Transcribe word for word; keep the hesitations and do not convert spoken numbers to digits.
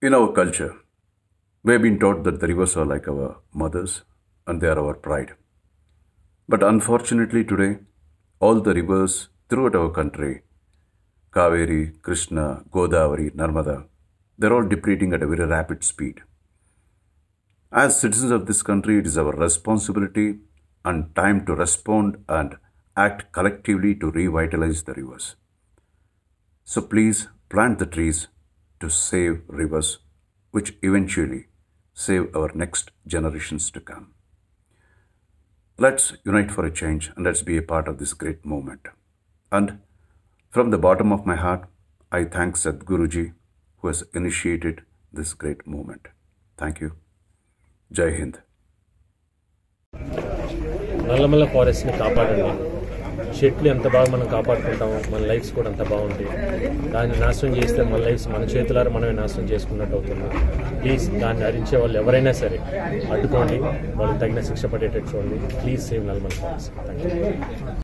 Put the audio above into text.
In our culture, we have been taught that the rivers are like our mothers and they are our pride. But unfortunately, today, all the rivers throughout our country, Kaveri, Krishna, Godavari, Narmada, they're all depleting at a very rapid speed. As citizens of this country, it is our responsibility and time to respond and act collectively to revitalize the rivers. So please plant the trees to save rivers, which eventually save our next generations to come. Let's unite for a change and let's be a part of this great movement. And from the bottom of my heart, I thank Sadhguruji who has initiated this great movement. Thank you. Jai Hind. Nallamala ఫారెస్ట్ని కాపాడండి. చెట్లు ఎంత బాగా మనం కాపాడుకుంటామో మన lifes కూడా అంత బాగుంటాయి. దాన్ని నాశనం చేస్తే మన లైఫ్స్ మన చేతులారా మనమే నాశనం చేసుకున్నట్టు అవుతుంది. ప్లీజ్ దాన్ని హరించే వాళ్ళు ఎవరైనా సరే అడ్డుకోండి, వాళ్ళకి తగిన శిక్ష పడేటట్టు చూడండి. Please save Nallamala forest. Thank you.